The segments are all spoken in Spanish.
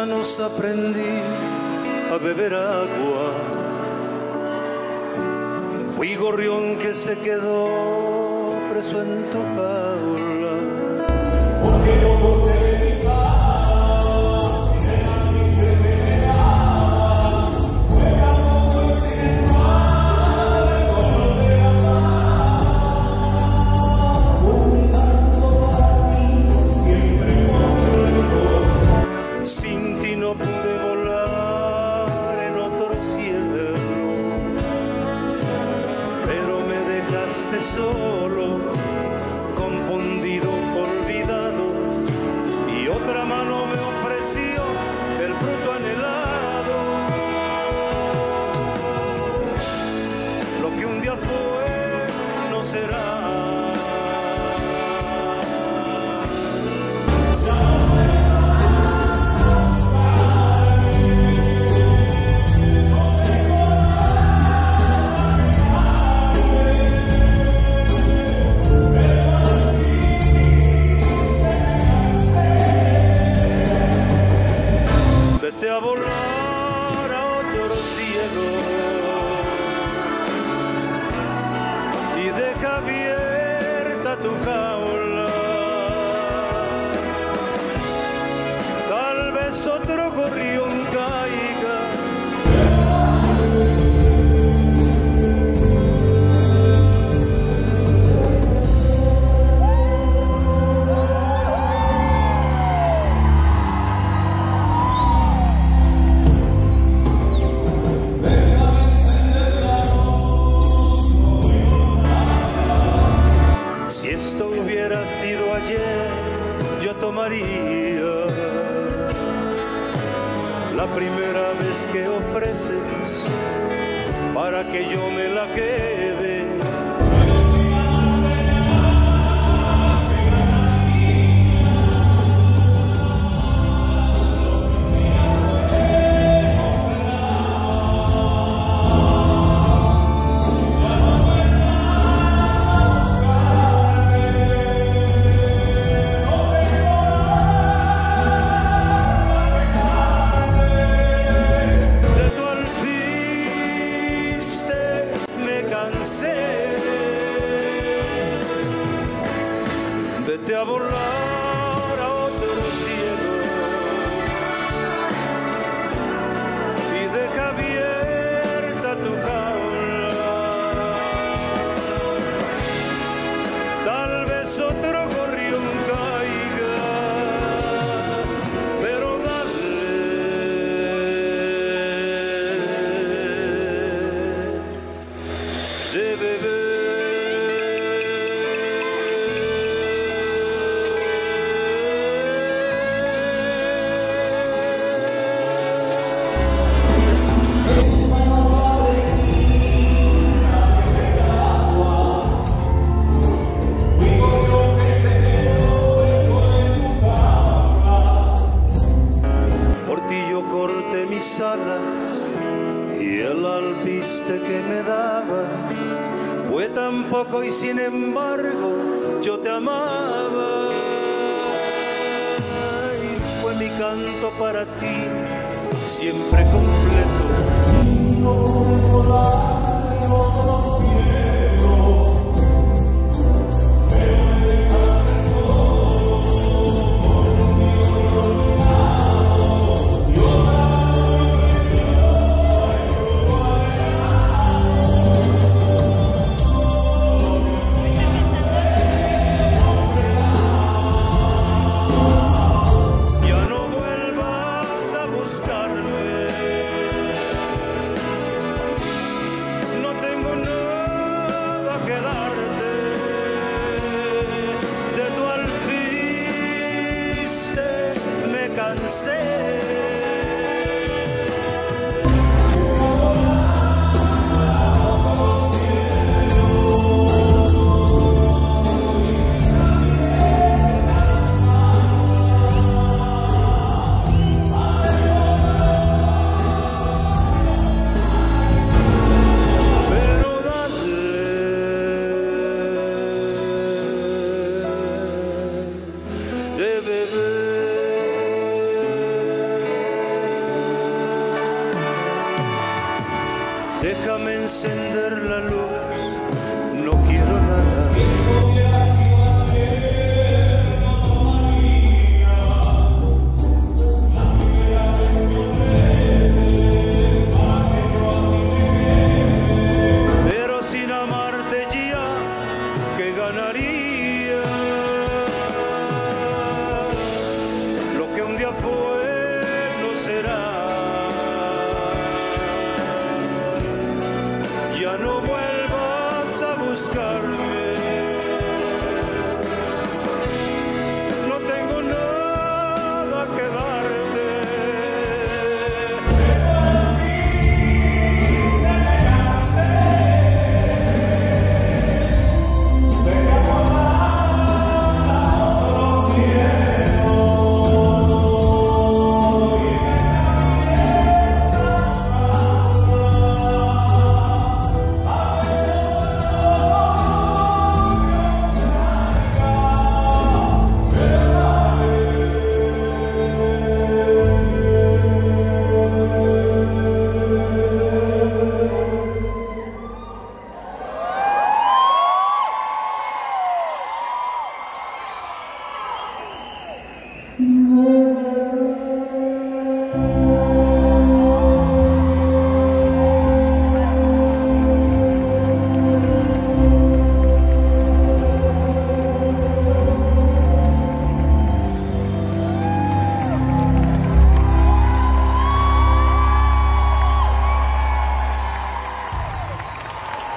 manos aprendí a beber agua. Fui gorrión que se quedó preso en tu jaula. Porque yo corté mis alas y de la quise venerar. Fue amor y sin el mal, el color de la paz. Juntando para ti, siempre con el corazón. Sin ti no pude volar en otro cielo, pero me dejaste solo, confundido, olvidado, y otra mano me ofreció el fruto anhelado. Lo que un día fue no será. Vete a volar a otro cielo y deja abierta tu jaula. Tal vez otro gorrión caiga. Si esto hubiera sido ayer, yo tomaría la primera vez que ofreces para que yo me la quede. Vete a volar a otro cielo y deja abierta tu jaula. Tal vez otro gorrión caiga, pero dale de beber. Mis alas y el alpiste que me dabas fue tan poco y sin embargo yo te amaba. Y fue mi canto para ti siempre completo. encender la luz, no quiero nada. Pero sin amarte ya, ¿qué ganaría? Lo que un día fue no será. Ya no vuelvas a buscarme, no tengo nada que darte. Pero a mí se me hace de acabar otros cielos y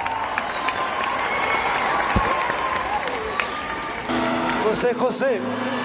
José José.